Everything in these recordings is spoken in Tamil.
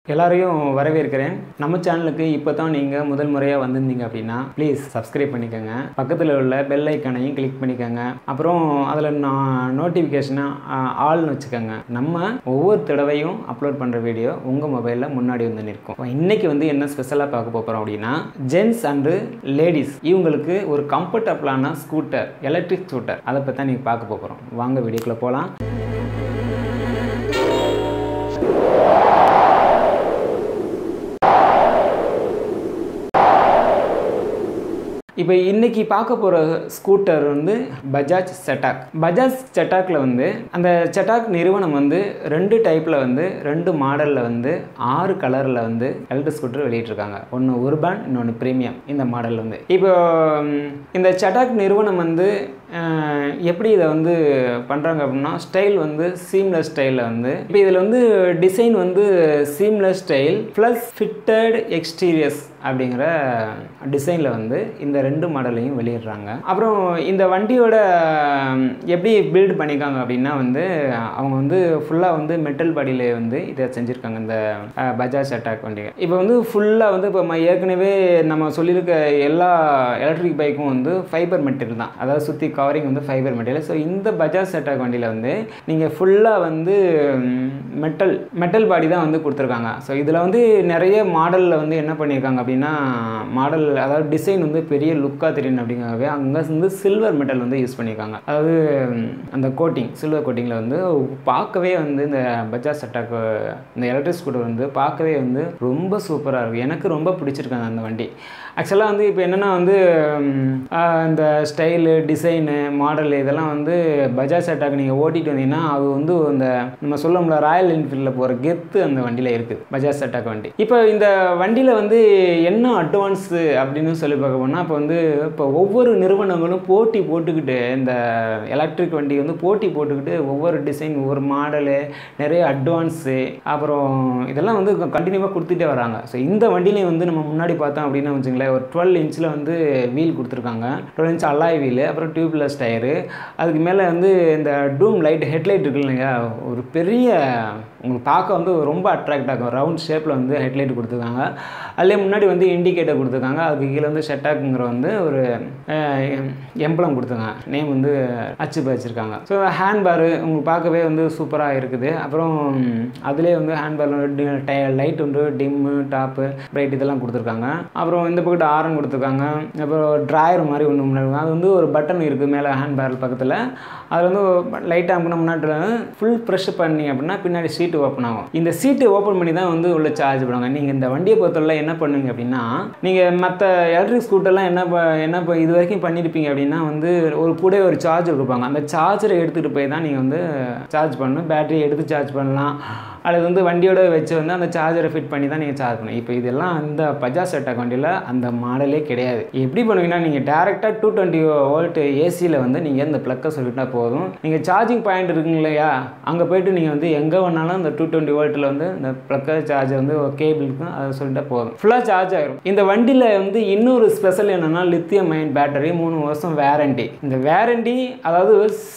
எல்லாரையும் வரவேற்கிறேன். நம்ம சேனலுக்கு இப்போ தான் நீங்கள் முதல் முறையாக வந்திருந்தீங்க அப்படின்னா ப்ளீஸ் சப்ஸ்கிரைப் பண்ணிக்கோங்க. பக்கத்தில் உள்ள பெல் ஐக்கானையும் கிளிக் பண்ணிக்கோங்க. அப்புறம் அதில் நோட்டிஃபிகேஷனை ஆல்னு வச்சுக்கோங்க. நம்ம ஒவ்வொரு தடவையும் அப்லோட் பண்ணுற வீடியோ உங்கள் மொபைலில் முன்னாடி வந்து நிற்கும். இன்றைக்கி வந்து என்ன ஸ்பெஷலாக பார்க்க போகிறோம் அப்படின்னா, ஜென்ட்ஸ் அண்டு லேடிஸ் இவங்களுக்கு ஒரு கம்ஃபர்டபுளான ஸ்கூட்டர், எலக்ட்ரிக் ஸ்கூட்டர், அதை பற்றி தான் நீங்கள் பார்க்க போகிறோம். வாங்க வீடியோக்குள்ளே போகலாம். இப்போ இன்றைக்கி பார்க்க போகிற ஸ்கூட்டர் வந்து பஜாஜ் செட்டாக். பஜாஜ் செட்டாக்கில் வந்து அந்த செட்டாக் நிறுவனம் வந்து 2 டைப்பில் வந்து 2 மாடலில் வந்து 6 கலரில் வந்து எலக்ட்ரிக் ஸ்கூட்டர் வெளியிட்டிருக்காங்க. ஒன்று உர்பான், இன்னொன்று ப்ரீமியம். இந்த மாடல் வந்து இப்போ இந்த செட்டாக் நிறுவனம் வந்து எப்படி இதை வந்து பண்ணுறாங்க அப்படின்னா, ஸ்டைல் வந்து சீம்லெஸ் ஸ்டைலில் வந்து இப்போ இதில் வந்து டிசைன் வந்து seamless style plus fitted exteriors அப்படிங்கிற டிசைனில் வந்து இந்த 2 மாடலையும் வெளியிடுறாங்க. அப்புறம் இந்த வண்டியோட எப்படி பில்ட் பண்ணியிருக்காங்க அப்படின்னா வந்து, அவங்க வந்து ஃபுல்லாக வந்து மெட்டல் பாடியில் வந்து இதை செஞ்சுருக்காங்க. இந்த பஜாஜ் செட்டாக் வண்டியை இப்போ வந்து ஃபுல்லாக வந்து இப்போ ஏற்கனவே நம்ம சொல்லியிருக்க எல்லா எலக்ட்ரிக் பைக்கும் வந்து ஃபைபர் மெட்டீரியல் தான், அதாவது சுற்றி கவரிங் வந்து ஃபைபர் மெட்டீரியல். ஸோ இந்த பஜாஜ் செட்டாக் வண்டியில் வந்து நீங்கள் ஃபுல்லாக வந்து மெட்டல் பாடி தான் வந்து கொடுத்துருக்காங்க. ஸோ இதில் வந்து நிறைய மாடலில் வந்து என்ன பண்ணியிருக்காங்க அப்படின்னா, மாடல் அதாவது டிசைன் வந்து பெரிய லுக்காக தெரியணும் அப்படிங்கிறவே அங்கே வந்து சில்வர் மெட்டல் வந்து யூஸ் பண்ணியிருக்காங்க. அதாவது அந்த கோட்டிங், சில்வர் கோட்டிங்கில் வந்து பார்க்கவே வந்து இந்த பஜாஜ் செட்டாக் இந்த எலக்ட்ரிக் ஸ்கூட்டர் வந்து பார்க்கவே வந்து ரொம்ப சூப்பராக இருக்கும். எனக்கு ரொம்ப பிடிச்சிருக்காங்க அந்த வண்டி. ஆக்சுவலாக வந்து இப்போ என்னென்னா வந்து இந்த ஸ்டைலு, டிசைனு, மாடல் இதெல்லாம் வந்து பஜாஜ் செட்டாக் நீங்கள் ஓட்டிகிட்டு வந்தீங்கன்னா அது வந்து இந்த நம்ம சொல்லமுடியல ராயல் என்ஃபீல்டில் போகிற கெத்து அந்த வண்டியில் இருக்குது, பஜாஜ் செட்டாக் வண்டி. இப்போ இந்த வண்டியில் வந்து என்ன அட்வான்ஸு அப்படின்னு சொல்லி பார்க்க போனால், இப்போ ஒவ்வொரு நிறுவனங்களும் போட்டி போட்டுக்கிட்டு இந்த எலக்ட்ரிக் வண்டி வந்து போட்டி போட்டுக்கிட்டு ஒவ்வொரு டிசைன், ஒவ்வொரு மாடலு, நிறைய அட்வான்ஸு, அப்புறம் இதெல்லாம் வந்து கண்டினியூவாக கொடுத்துட்டே வராங்க. ஸோ இந்த வண்டியிலையும் வந்து நம்ம முன்னாடி பார்த்தோம் அப்படின்னா வச்சுங்களேன், ஒரு 12 இன்ச்சில் வந்து வீல் கொடுத்துருக்காங்க. 12 இன்ச் அலாய் வீல், அப்புறம் டியூப்லெஸ் டயரு. அதுக்கு மேலே வந்து இந்த டூம் லைட், ஹெட்லைட் இருக்கு இல்லையா, ஒரு பெரிய உங்களுக்கு பார்க்க வந்து ரொம்ப அட்ராக்ட் ஆகும். ரவுண்ட் ஷேப்பில் வந்து ஹெட்லைட் கொடுத்துருக்காங்க. அதிலே முன்னாடி வந்து இண்டிகேட்டர் கொடுத்துருக்காங்க. அதுக்கு கீழே வந்து செட்டாக்குங்கிற வந்து ஒரு எம்பளம் கொடுத்துருக்காங்க, நேம் வந்து அச்சு வச்சுருக்காங்க. ஸோ ஹேண்ட்பாரு உங்களுக்கு பார்க்கவே வந்து சூப்பராக இருக்குது. அப்புறம் அதிலே வந்து ஹேண்ட்பார் லைட் வந்து டிம்மு, டாப்பு, பிரைட் இதெல்லாம் கொடுத்துருக்காங்க. அப்புறம் இந்த பக்கத்து ஆரன் கொடுத்துருக்காங்க. அப்புறம் ட்ராயர் மாதிரி ஒன்று முன்னாடி, அது வந்து ஒரு பட்டன் இருக்குது மேலே ஹேண்ட்பார் பக்கத்தில். அதில் வந்து லைட்டாக அமுக்கின முன்னாடி ஃபுல் ப்ரெஷ் பண்ணி அப்படின்னா பின்னாடி சீட்டு ஓப்பன் ஆகும். இந்த சீட்டு ஓப்பன் பண்ணி தான் வந்து உள்ள சார்ஜ் பண்ணுவாங்க. நீங்கள் இந்த வண்டியை பொறுத்தவரை என்ன பண்ணுவீங்க அப்படின்னா, நீங்கள் மற்ற எலக்ட்ரிக் ஸ்கூட்டர்லாம் என்ன இது வரைக்கும் பண்ணியிருப்பீங்க அப்படின்னா வந்து ஒரு கூட ஒரு சார்ஜர் கொடுப்பாங்க. அந்த சார்ஜரை எடுத்துகிட்டு போய் தான் நீங்கள் வந்து சார்ஜ் பண்ணணும். பேட்டரி எடுத்து சார்ஜ் பண்ணலாம், அல்லது வந்து வண்டியோட வச்சு வந்து அந்த சார்ஜரை ஃபிட் பண்ணி தான் நீங்கள் சார்ஜ் பண்ணணும். இப்போ இதெல்லாம் அந்த பஜாஜ் செட்டாக் வண்டியில் அந்த மாடலே கிடையாது. எப்படி பண்ணுவீங்கன்னா, நீங்கள் டேரெக்டாக 220 வோல்ட் ஏசியில் வந்து நீங்கள் இந்த ப்ளக்கை சொல்லிட்டா போதும். நீங்கள் சார்ஜிங் பாயிண்ட் இருக்குங்க இல்லையா, அங்கே போய்ட்டு நீங்கள் வந்து எங்கே வேணாலும் இந்த 220 வோல்ட்டில் வந்து இந்த ப்ளக்கை சார்ஜர் வந்து கேபிள் இருக்கும், அதை சொல்லிட்டா போதும், ஃபுல்லாக சார்ஜ் ஆகிடும். இந்த வண்டியில் வந்து இன்னொரு ஸ்பெஷல் என்னென்னா, லித்தியம் அயன் பேட்டரி, 3 வருஷம் வேரண்டி. இந்த வேரண்டி அதாவது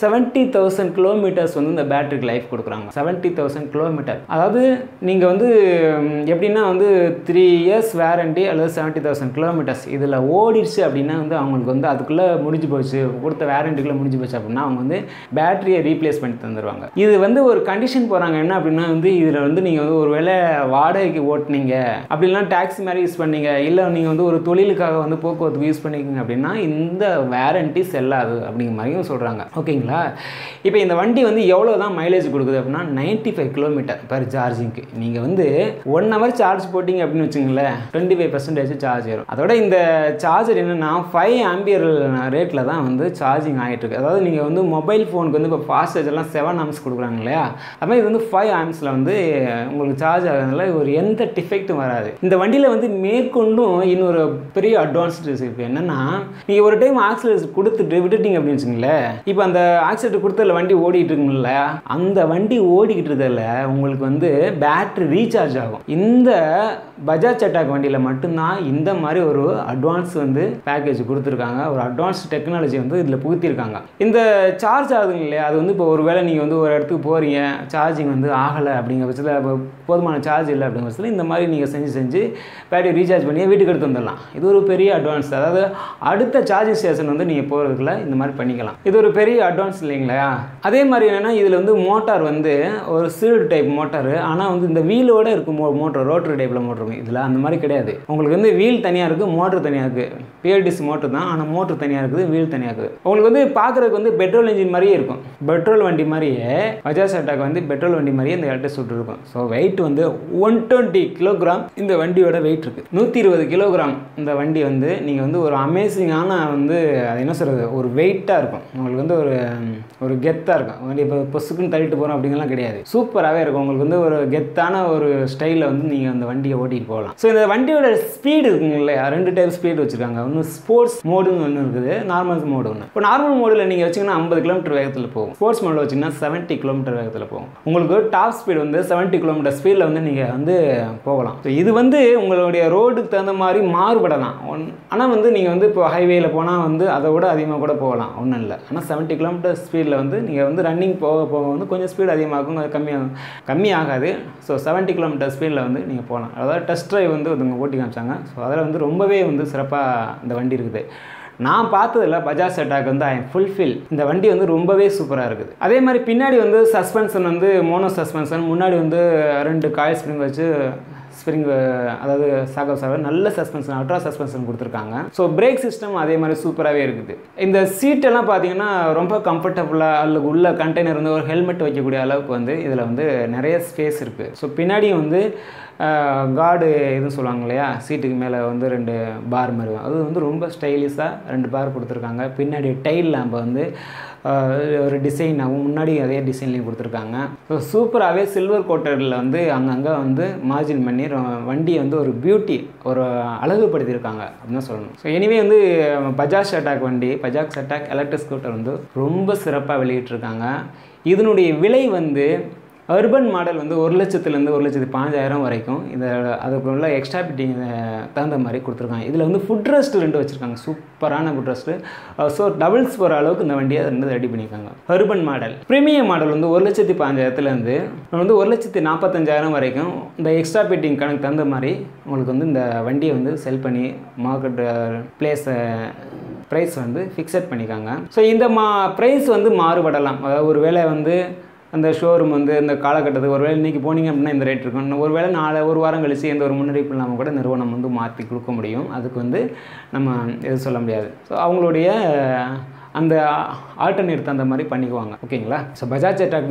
70,000 கிலோமீட்டர்ஸ் வந்து இந்த பேட்டரிக்கு லைஃப் கொடுக்குறாங்க. 70,000 கிலோமீட்டர், அதாவது நீங்கள் வந்து எப்படின்னா வந்து 3 இயர்ஸ் வேரண்டி அல்லது 70,000 கிலோமீட்டர்ஸ் இதில் ஓடிடுச்சு அப்படின்னா வந்து அவங்களுக்கு வந்து அதுக்குள்ளே முடிஞ்சு போச்சு, கொடுத்த வேரண்டிக்குள்ளே முடிஞ்சு போச்சு அப்படின்னா அவங்க வந்து பேட்டரியை ரீப்ளேஸ் பண்ணி தந்துடுவாங்க. இது வந்து ஒரு கண்டிஷன் போகிறாங்க என்ன அப்படின்னா வந்து, இதில் வந்து நீங்கள் வந்து ஒரு வேளை வாடகைக்கு ஓட்டினீங்க அப்படின்லாம் டாக்ஸி மாதிரி யூஸ் பண்ணீங்க, இல்லை நீங்கள் வந்து ஒரு தொழிலுக்காக வந்து போக்குவரத்துக்கு யூஸ் பண்ணிக்கிங்க அப்படின்னா இந்த வேரண்டி செல்லாது அப்படிங்கிற மாதிரியும் சொல்கிறாங்க. ஓகேங்களா? இப்போ இந்த வண்டி வந்து எவ்வளோ தான் மைலேஜ் கொடுக்குது அப்படின்னா 95 கிலோமீட்டர் பர் சார்ஜிங்க்கு. நீங்கள் வந்து 1 ஹவர் சார்ஜ் போட்டிங்க அப்படின்னு வச்சுங்களேன், 25% சார்ஜ் ஏறும். அதோட இந்த சார்ஜர் என்னென்னா 5 ஆம்பியர் ரேட்டில் தான் வந்து சார்ஜிங் ஆகிட்டு இருக்கு. அதாவது நீங்கள் வந்து மொபைல் ஃபோனுக்கு வந்து இப்போ ஃபாஸ்ட் சார்ஜர்லாம் 7 ஆம்ஸ் கொடுக்குறாங்க இல்லையா, அதுமாதிரி இது வந்து 5 ஆம்ஸில் வந்து உங்களுக்கு சார்ஜ் ஆகிறதுனால ஒரு எந்த டிஃபெக்ட்டும் வராது. இந்த வண்டியில் வந்து மேற்கொண்டும் இன்னொரு பெரிய அட்வான்ஸ்டு இருக்குது. என்னென்னா, நீங்கள் ஒரு டைம் ஆக்சிலேட்டர் கொடுத்துட்டு விட்டுட்டீங்க அப்படின்னு வச்சுங்களேன், இப்போ அந்த ஆக்சிலேட்டர் கொடுத்ததில் வண்டி ஓடிட்டு இருக்குங்கள, அந்த வண்டி ஓடிக்கிட்டு இருக்கிறதுல உங்களுக்கு வந்து பேட்டரி ரீசார்ஜ் ஆகும். இந்த பஜாஜ் செட்டாக் வண்டியில் மட்டும்தான் இந்த மாதிரி ஒரு அட்வான்ஸ் வந்து பேக்கேஜ் கொடுத்துருக்காங்க. ஒரு அட்வான்ஸ் டெக்னாலஜி வந்து இதில் புகுத்திருக்காங்க. இந்த சார்ஜ் ஆகுதுங்க இல்லையா, அது வந்து இப்போ ஒரு வேளை நீங்கள் வந்து ஒரு இடத்துக்கு போகிறீங்க, சார்ஜிங் வந்து ஆகலை அப்படிங்கிற பட்சத்தில், இப்போ போதுமான சார்ஜ் இல்லை அப்படிங்கிற பட்சத்தில் இந்த மாதிரி நீங்கள் செஞ்சு பேட்டரி ரீசார்ஜ் பண்ணி வீட்டுக்கு எடுத்து வந்துடலாம். இது ஒரு பெரிய அட்வான்ஸ். அதாவது அடுத்த சார்ஜிங் ஸ்டேஷன் வந்து நீங்கள் போகிறதுக்குள்ள இந்த மாதிரி பண்ணிக்கலாம். இது ஒரு பெரிய அட்வான்ஸ் இல்லைங்களா? அதே மாதிரி என்னென்னா இதில் வந்து மோட்டார் வந்து ஒரு சீல்டு டைப் மோட்டார். ஆனால் வந்து இந்த வீலோடு இருக்கும் மோட்டர், ரோட்டரி டைப்பில் மோட்டர் இருக்கும். இதில் அந்த மாதிரி கிடையாது. உங்களுக்கு வந்து வீல் தனியாக இருக்குது, மோட்டர் தனியாக இருக்குது. பிஎல்டிசி மோட்டர் தான், ஆனால் மோட்டர் தனியாக இருக்குது, வீல் தனியாக இருக்குது. உங்களுக்கு வந்து பார்க்குறதுக்கு வந்து பெட்ரோல் இன்ஜின் மாதிரியே இருக்கும். பெட்ரோல் வண்டி மாதிரியே பஜாஜ் செட்டாக் வந்து பெட்ரோல் வண்டி மாதிரியே இந்த எலக்ட்ரிக் ஸ்கூட்டர் இருக்கும். ஸோ வெயிட் வந்து 120 கிலோகிராம் இந்த வண்டியோட வெயிட் இருக்குது. 120 கிலோகிராம் இந்த வண்டி வந்து நீங்கள் வந்து ஒரு அமேசிங்கான வந்து அது என்ன சொல்கிறது, ஒரு வெயிட்டாக இருக்கும். உங்களுக்கு வந்து ஒரு கெத்தாக இருக்கும். வண்டி இப்போ பொசுக்குன்னு தள்ளிட்டு போகிறோம் அப்படிங்கலாம் கிடையாது. சூப்பராகவே இருக்கும். உங்களுக்கு வந்து ஒரு கெத்தான ஒரு ஸ்டைலில் வந்து நீங்கள் அந்த வண்டியை ஓட்டிகிட்டு போகலாம். ஸோ இந்த வண்டியோட ஸ்பீடு இருக்குங்க இல்லையா, 2 டைப் ஸ்பீடு வச்சுருக்காங்க. ஒன்று ஸ்போர்ட்ஸ் மோடுன்னு ஒன்று இருக்குது, நார்மல் மோடு ஒன்று. இப்போ நார்மல் மோடில் நீங்கள் வச்சிங்கன்னா 50 கிலோமீட்டர் வேகத்தில் போகும். ஸ்போர்ட்ஸ் மோடில் வச்சிங்கன்னா 70 கிலோமீட்டர் வேகத்தில் போகும். உங்களுக்கு டாப் ஸ்பீடு வந்து 70 கிலோமீட்டர் ஸ்பீடில் வந்து நீங்கள் வந்து போகலாம். ஸோ இது வந்து உங்களுடைய ரோடுக்கு தகுந்த மாதிரி மாறுபடலாம். ஆனால் வந்து நீங்கள் வந்து இப்போ ஹைவேயில் போனால் வந்து அதை விட அதிகமாக கூட போகலாம், ஒன்றும் இல்லை. ஆனால் 70 கிலோமீட்டர் ஸ்பீடில் வந்து நீங்கள் வந்து ரன்னிங் போக வந்து கொஞ்சம் ஸ்பீடு அதிகமாகும், கம்மியாகாது. ஸோ 70 கிலோமீட்டர் ஸ்பீடில் வந்து நீங்கள் போகலாம். அதாவது டெஸ்ட் ட்ரைவ் வந்து ஒருத்தவங்க ஓட்டி காமிச்சாங்க. ஸோ அதில் வந்து ரொம்பவே வந்து சிறப்பாக இந்த வண்டி இருக்குது. நான் பார்த்ததில்ல பஜாஜ் செட்டாக் வந்து ஃபுல்ஃபில். இந்த வண்டி வந்து ரொம்பவே சூப்பராக இருக்குது. அதே மாதிரி பின்னாடி வந்து சஸ்பென்ஷன் வந்து மோனோ சஸ்பென்ஷன், முன்னாடி வந்து 2 காயில் ஸ்ப்ரிங் வச்சு அதாவது சாக நல்ல சஸ்பென்ஷன், அல்ட்ரா சஸ்பென்ஷன் கொடுத்துருக்காங்க. ஸோ பிரேக் சிஸ்டம் அதே மாதிரி சூப்பராகவே இருக்குது. இந்த சீட்டெல்லாம் பார்த்தீங்கன்னா ரொம்ப கம்ஃபர்டபுளாக, அல்லது உள்ள கண்டெய்னர் வந்து ஒரு ஹெல்மெட் வைக்கக்கூடிய அளவுக்கு வந்து இதில் வந்து நிறைய ஸ்பேஸ் இருக்குது. ஸோ பின்னாடியும் வந்து கார்டு எதுவும் சொல்லுவாங்க இல்லையா, சீட்டுக்கு மேலே வந்து 2 பார் மாதிரி அது வந்து ரொம்ப ஸ்டைலிஷாக 2 பார் கொடுத்துருக்காங்க. பின்னாடி டைல் லேம்பை வந்து ஒரு டிசைனாகவும் முன்னாடி அதே டிசைன்லேயும் கொடுத்துருக்காங்க. ஸோ சூப்பராகவே சில்வர் கோட்டரில் வந்து அங்கங்கே வந்து மார்ஜின் பண்ணி வண்டியை வந்து ஒரு பியூட்டி, ஒரு அழகுபடுத்தியிருக்காங்க அப்படின்னு தான் சொல்லணும். ஸோ எனிவே வந்து பஜாஜ் செட்டாக் வண்டி, பஜாஜ் செட்டாக் எலக்ட்ரிக் ஸ்கூட்டர் வந்து ரொம்ப சிறப்பாக வெளியிட்டிருக்காங்க. இதனுடைய விலை வந்து அர்பன் மாடல் வந்து 1 லட்சத்துலேருந்து 1,15,000 வரைக்கும். அதுக்குள்ள எக்ஸ்ட்ரா பிட்டிங் தகுந்த மாதிரி கொடுத்துருக்காங்க. இதில் வந்து ஃபுட் ரெஸ்ட் 2 வச்சுருக்காங்க, சூப்பரான ஃபுட் ரெஸ்ட்டு. ஸோ டபுள்ஸ் போகிற அளவுக்கு இந்த வண்டியை ரெடி பண்ணியிருக்காங்க. Urban model. ப்ரீமியம் மாடல் வந்து 1,15,000லேருந்து வந்து 1,45,000 வரைக்கும் இந்த எக்ஸ்ட்ரா பிட்டிங் கணக்கு தகுந்த மாதிரி உங்களுக்கு வந்து இந்த வண்டியை வந்து செல் பண்ணி மார்க்கெட் ப்ரைஸ் வந்து ஃபிக்ஸட் பண்ணியிருக்காங்க. ஸோ இந்த ப்ரைஸ் வந்து மாறுபடலாம். அதாவது ஒரு வேளை வந்து அந்த ஷோரூம் வந்து இந்த காலகட்டத்துக்கு ஒரு வேளை இன்றைக்கி போனீங்க அப்படின்னா இந்த ரேட் இருக்கும், ஒரு வேளை ஒரு வாரம் கழிச்சு எந்த ஒரு முன்னறிவிப்பு இல்லாமல் கூட நிறுவனம் வந்து மாற்றி கொடுக்க முடியும். அதுக்கு வந்து நம்ம எதுவும் சொல்ல முடியாது. ஸோ அவங்களுடைய அந்த ஆல்டர்னேட் அந்த மாதிரி பண்ணிக்குவாங்க. ஓகேங்களா? ஸோ பஜாஜ் செட்டாக்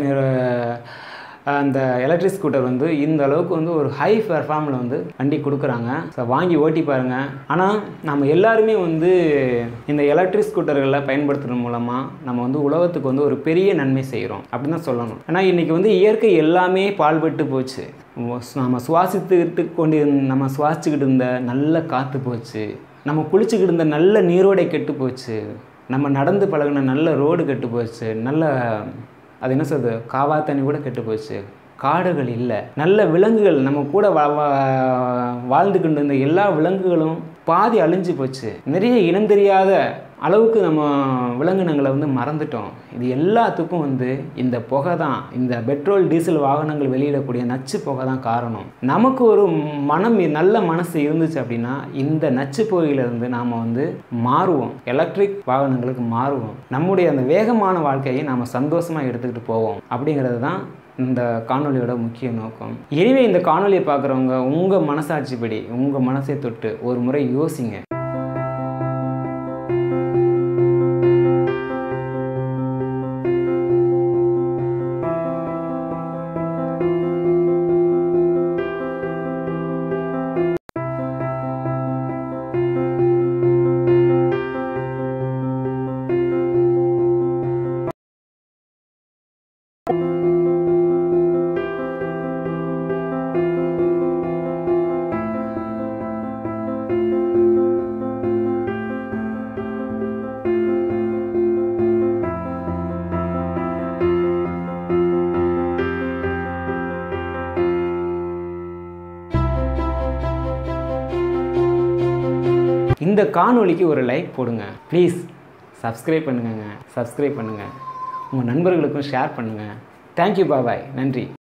அந்த எலக்ட்ரிக் ஸ்கூட்டர் வந்து இந்த அளவுக்கு வந்து ஒரு ஹை பெர்ஃபார்மில் வந்து வண்டி கொடுக்குறாங்க. ஸோ வாங்கி ஓட்டி பாருங்கள். ஆனால் நம்ம எல்லாருமே வந்து இந்த எலக்ட்ரிக் ஸ்கூட்டர்களை பயன்படுத்துறது மூலமாக நம்ம வந்து உலகத்துக்கு வந்து ஒரு பெரிய நன்மை செய்கிறோம் அப்படின்னு தான் சொல்லணும். ஏன்னா இன்றைக்கி வந்து இயற்கை எல்லாமே பால்பட்டு போச்சு. நம்ம சுவாசிச்சுக்கிட்டு இருந்த நல்ல காற்று போச்சு, நம்ம குளிச்சுக்கிட்டு இருந்த நல்ல நீரோடை கெட்டு போச்சு, நம்ம நடந்து பழகின நல்ல ரோடு கெட்டு போச்சு, நல்ல அது என்ன சொல்றது, காவா தண்ணி கூட கெட்டு போச்சு, காடுகள் இல்லை, நல்ல விலங்குகள் நம்ம கூட வாழ்ந்துக்கிட்டு இருந்த எல்லா விலங்குகளும் பாதி அழிஞ்சு போச்சு, நிறைய இனம் தெரியாத அளவுக்கு நம்ம விலங்கினங்களை வந்து மறந்துட்டோம். இது எல்லாத்துக்கும் வந்து இந்த புகை தான், இந்த பெட்ரோல் டீசல் வாகனங்கள் வெளியிடக்கூடிய நச்சு புகை தான் காரணம். நமக்கு ஒரு நல்ல மனசு இருந்துச்சு அப்படின்னா இந்த நச்சு புகையிலிருந்து நாம் வந்து மாறுவோம், எலக்ட்ரிக் வாகனங்களுக்கு மாறுவோம், நம்முடைய அந்த வேகமான வாழ்க்கையை நாம் சந்தோஷமாக எடுத்துக்கிட்டு போவோம். அப்படிங்கிறது தான் இந்த காணொலியோட முக்கிய நோக்கம். எனவே இந்த காணொலியை பார்க்குறவங்க உங்கள் மனசாட்சிப்படி உங்கள் மனசை தொட்டு ஒரு முறை யோசிங்க. இந்த காணொளிக்கு ஒரு லைக் போடுங்க ப்ளீஸ். சப்ஸ்கிரைப் பண்ணுங்க. உங்கள் நண்பர்களுக்கும் ஷேர் பண்ணுங்கள். தேங்க்யூ, பாய், நன்றி.